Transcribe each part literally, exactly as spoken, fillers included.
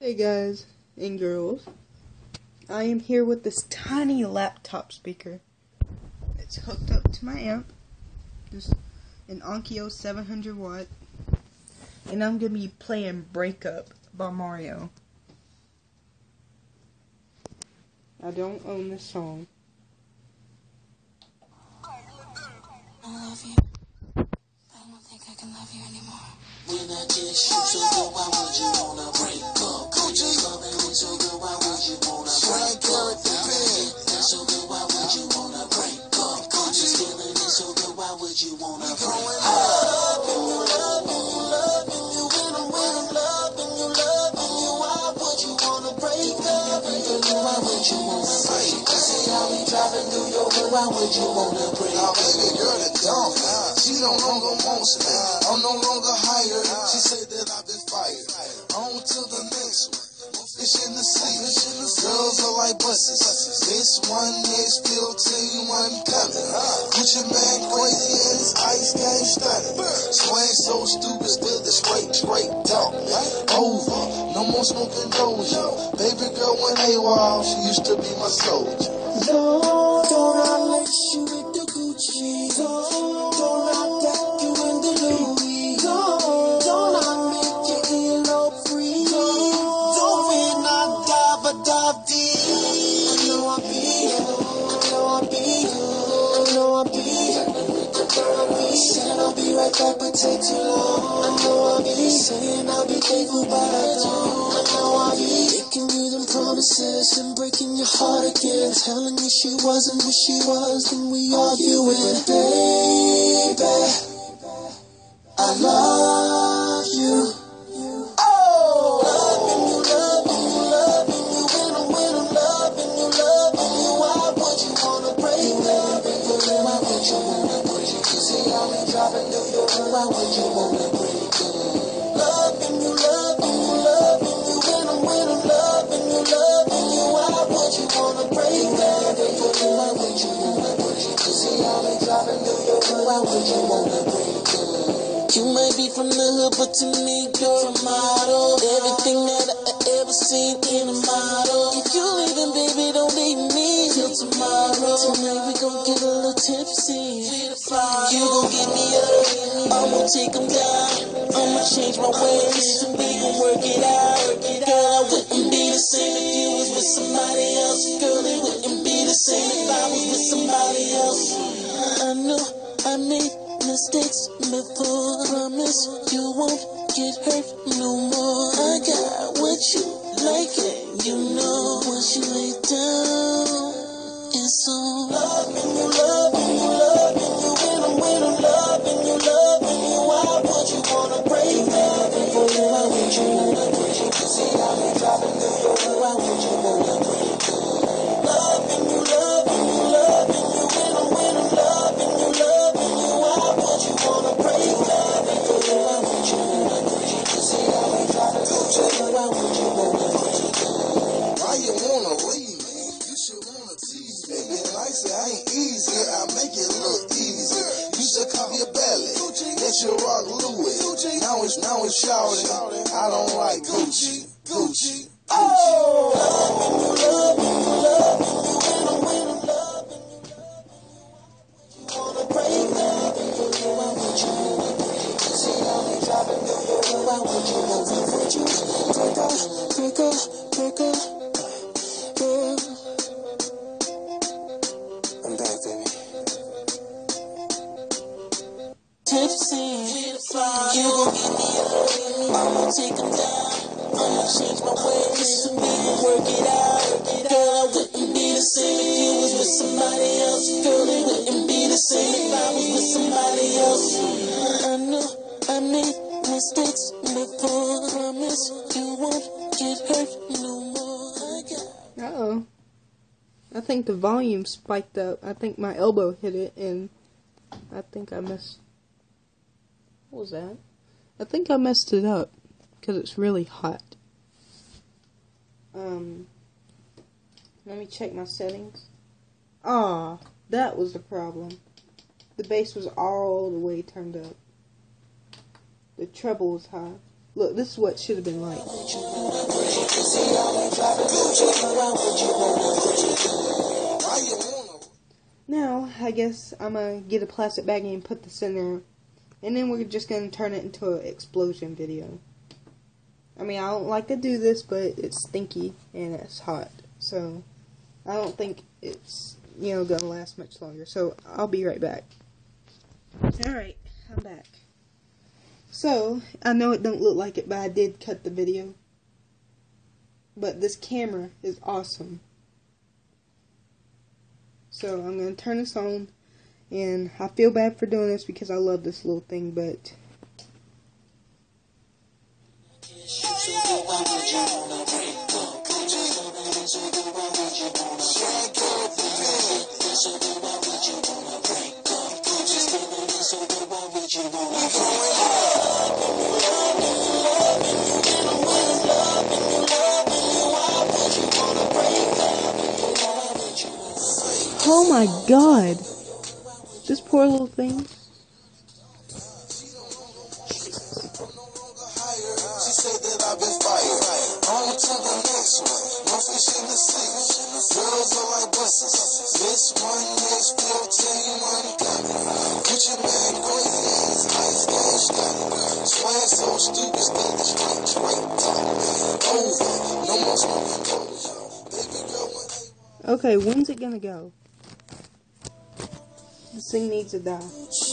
Hey guys and girls, I am here with this tiny laptop speaker. It's hooked up to my amp, just an Onkyo seven hundred watt, and I'm going to be playing Break Up by Mario. I don't own this song. I love you, but I don't think I can love you anymore. When I kiss you so good, why would you wanna break up? Cause you're loving me so good, why would you wanna break up? That's so good, why would you wanna break up? Cause you're feeling it so good, why would you wanna break up? Loving you, loving you, loving you, when I'm, when I'm loving you, loving you, why would you wanna break up? Why would you wanna break up? See how we driving through your hood, why would you wanna break up? Baby girl, that dumb. She no longer wants me. I'm no longer hired. She said that I've been fired. On to the next one. Fish in the sea. Girls are like buses. This one, next fifteen, one coming. Gucci man crazy and his ice game stunning. Swag so stupid, still the straight, straight talk. Over. No more smoking doja. Baby girl went AWOL. She used to be my soldier. Lord, don't I let you with the Gucci? Lord, don't I deck you in the Louis? Lord, don't I make you earlobe free? Lord, don't when I dive, I dive deep. I know I be, I know I be, I know I be, I be. Said I'll be right back, but take too long. I know I be saying I'll be faithful, but I don't. I know I be making you them promises and breaking your heart again, telling you she wasn't who she was, then we arguing. Baby, I love you. Oh, loving you, loving you, loving you, when I'm, when I'm loving you, loving you, why would you wanna break up? Why would you wanna break up? See how we driving through your hood, why would you wanna break up? Loving you, loving you, loving you, when I'm, when I'm loving you, loving you, why would you wanna break up? Why would you wanna break up? See how we driving through your hood, why would you wanna break up? You might be from the hood, but to me you're a model. Everything that I ever seen in a model. If you leaving, baby, don't leave me till tomorrow. Tonight we gon' get a little tipsy. You gon' get me up, I'ma take them down. I'ma change my ways, and we gon' work it out. Girl, I wouldn't be the same if you was with somebody else. Girl, it wouldn't be the same if I was with somebody else. I know I made mistakes before. Promise you won't get hurt no more. I got what you like, and you know once you lay down, it's on. Loving you, loving you, loving you, when I'm, when I'm loving you, loving you, why would you wanna break up? For you, why would you wanna break up? See how we driving through your hood, why would you wanna break up? Loving you, loving you, loving you, when I'm, when I'm loving you, loving you, why would you wanna break up? For you, why would you wanna break up? See how we driving through your hood, why would you wanna break up? Why you wanna leave me? You should wanna tease me. Being nice, it ain't easy. I make it look easy. You should call your belly. Let your rock Louis. Now it's, now it's shouting. I don't like Gucci. Gucci. Oh, loving you, loving you, loving you, when I'm, when I'm loving you, loving you, you wanna break up? For you, why would you wanna break up? See how we driving through your hood, why would you wanna break up? Break up, break up, break up, yeah. I'm back, baby. Tipsy, you gon' get me up, I'ma take them down. I'ma change my ways, and we gon' work it out. Girl, I wouldn't be the same if you was with somebody else. Girl, it wouldn't be the same if I was with somebody else. I know I made mistakes before. Promise you won't get hurt no more. I got Uh-oh. I think the volume spiked up. I think my elbow hit it, and I think I messed... What was that? I think I messed it up, because it's really hot. Um, let me check my settings. Ah, that was the problem. The bass was all the way turned up. The treble was high. Look, this is what it should have been like. See how we driving Gucci, why would you wanna Gucci? Why you wanna? Now, I guess I'm gonna get a plastic baggie and put this in there. And then we're just gonna turn it into an explosion video. I mean, I don't like to do this, but it's stinky and it's hot. So, I don't think it's, you know, gonna last much longer. So, I'll be right back. Alright, I'm back. So, I know it don't look like it, but I did cut the video. But this camera is awesome. So, I'm gonna turn this on. And I feel bad for doing this because I love this little thing, but... Oh my God! This poor little thing. She said that I've been fired. On to the next one. No fish in the sea. Girls are like buses. This one, next bill, team one coming. Put your man crazy ass, ice dash down. Swag so stupid, stand straight, straight down. Over. No more smoking clothes. Baby girl, when Okay, when's it gonna go? This thing needs to die.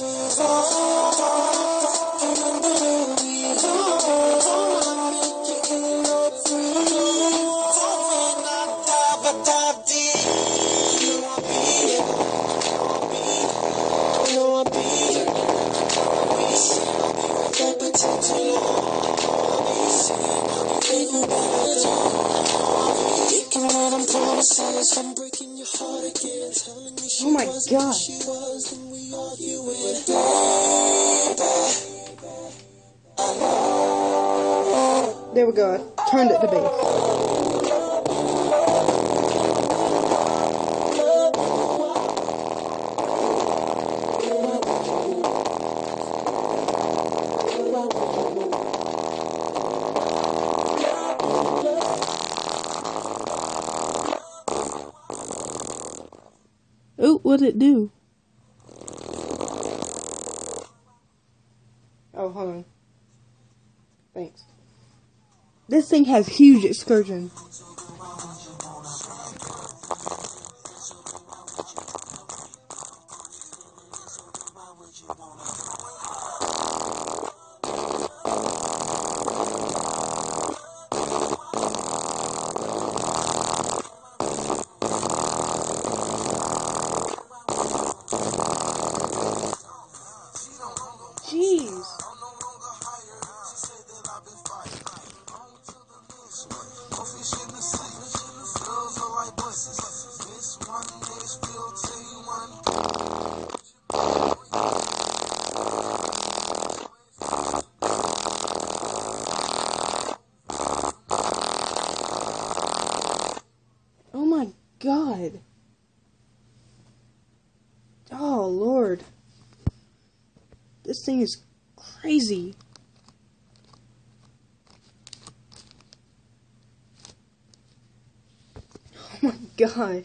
I'm breaking your heart again, telling you she Oh my wasn't God. who she was, and we arguing. There we go. I turned it to base. Oh, what'd it do? Oh, hold on. Thanks. This thing has huge excursion. Jeez. Oh my God. Oh Lord. This thing is crazy. Oh my gosh.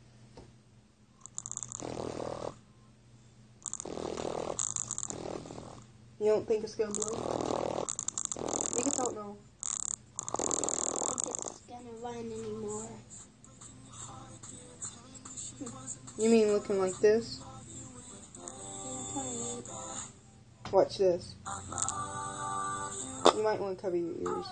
You don't think it's gonna blow? You can talk now. I don't think it's gonna run anymore. You mean looking like this? Watch this. You might want to cover your ears.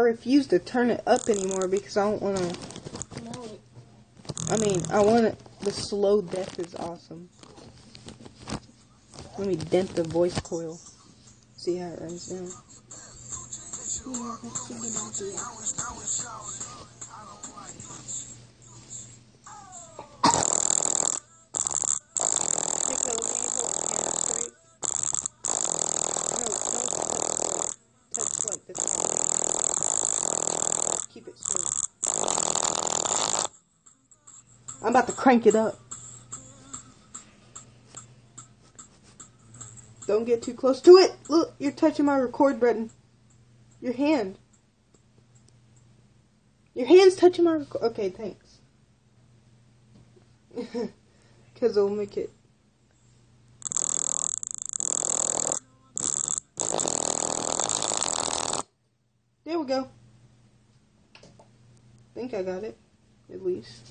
refuse to turn it up anymore because I don't want to. No. I mean, I want it. The slow death is awesome. Let me dent the voice coil. See how it runs down. Yeah, that's a good idea. Keep it straight. I'm about to crank it up. Don't get too close to it. Look, you're touching my record button. Your hand. Your hand's touching my record. Okay, thanks. Because it'll make it. There we go. I think I got it. At least.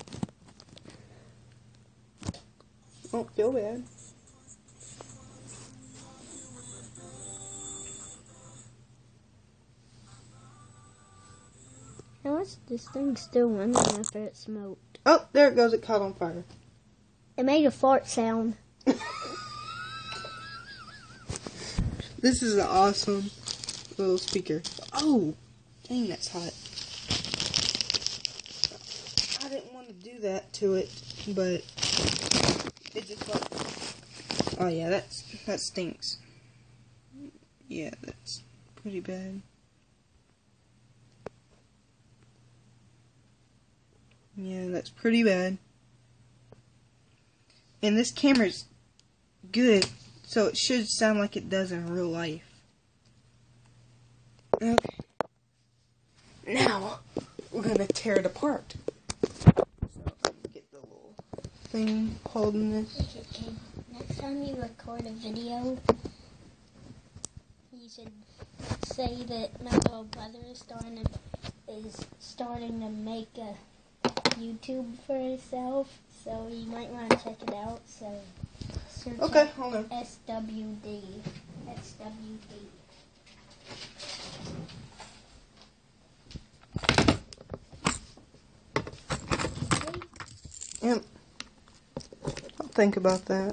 Don't feel bad. How is this thing still running after it smoked? Oh, there it goes. It caught on fire. It made a fart sound. This is an awesome little speaker. Oh, dang, that's hot. I didn't want to do that to it, but it just like. Oh yeah, that's that stinks. Yeah, that's pretty bad. Yeah, that's pretty bad. And this camera's good, so it should sound like it does in real life. Okay. Now, we're gonna tear it apart. So, get the little thing holding this. Okay, okay. Next time you record a video, you should say that my little brother is starting to, is starting to make a YouTube for himself, so you might want to check it out. So search Okay, up hold on. S W D. S W D. Yep. I'll think about that.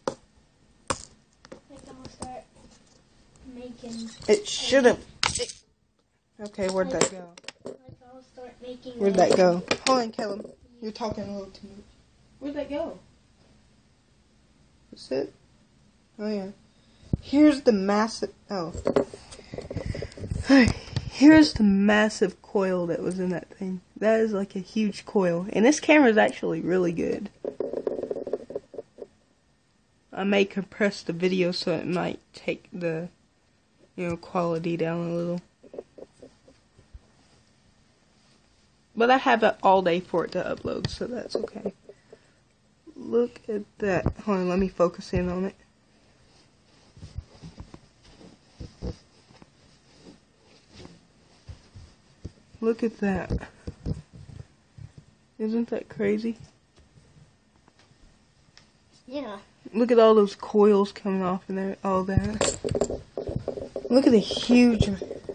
Like I'll start making. It should have. Okay, where'd that go? Like I'll start making. Where'd a- that go? Hold on, Callum. You're talking a little too much. Where'd that go? That's it? Oh, yeah. Here's the massive... Oh. Here's the massive coil that was in that thing. That is like a huge coil. And this camera is actually really good. I may compress the video so it might take the, you know, quality down a little. But I have it all day for it to upload, so that's okay. Look at that. Hold on, let me focus in on it. Look at that. Isn't that crazy? Yeah. Look at all those coils coming off and there, all that. Look at the huge...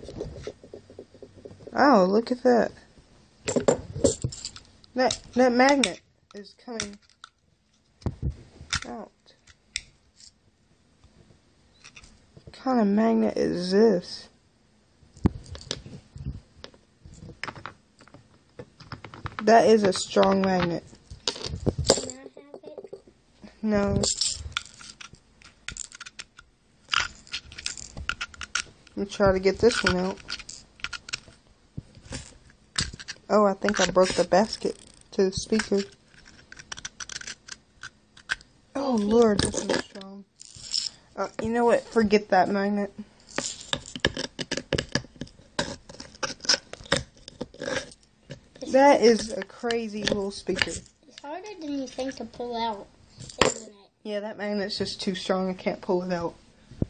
Oh, look at that. That that magnet is coming out. What kind of magnet is this? That is a strong magnet. Can I have it? No. Let me try to get this one out. Oh, I think I broke the basket to the speaker. Oh, Lord, this is strong. Uh, you know what? Forget that magnet. That is a crazy little speaker. It's harder than you think to pull out, isn't it? Yeah, that magnet's just too strong. I can't pull it out.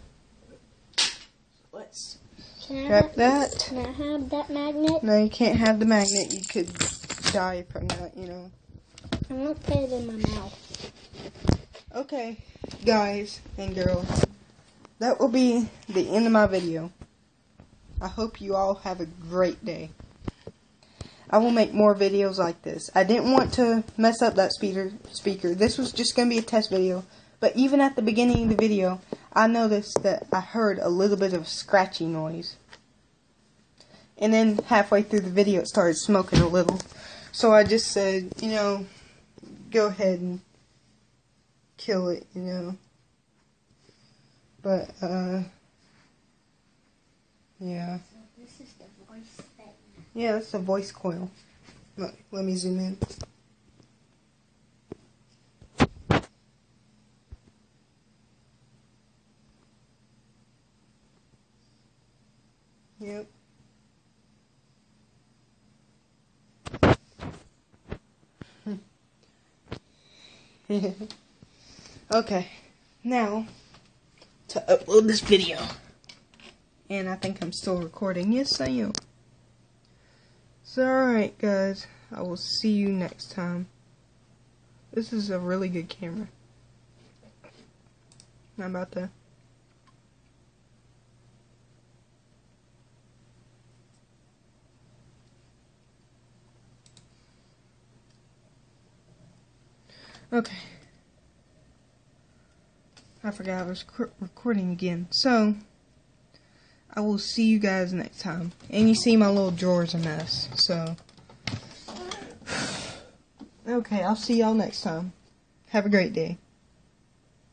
Let's Can I grab have, that. Can I have that magnet? No, you can't have the magnet. You could die from that, you know. I won't put it in my mouth. Okay, guys and girls, that will be the end of my video. I hope you all have a great day. I will make more videos like this. I didn't want to mess up that speaker. speaker. This was just going to be a test video. But even at the beginning of the video, I noticed that I heard a little bit of scratchy noise. And then halfway through the video, it started smoking a little. So I just said, you know, go ahead and kill it, you know. But, uh, yeah. So this is the voice thing. Yeah, that's a voice coil. Look, let me zoom in. Yep. Okay, now to upload this video. And I think I'm still recording. Yes, I am. So, alright, guys. I will see you next time. This is a really good camera. How about that? Okay. I forgot I was recording again. So, I will see you guys next time. And you see my little drawer's a mess. So, okay, I'll see y'all next time. Have a great day.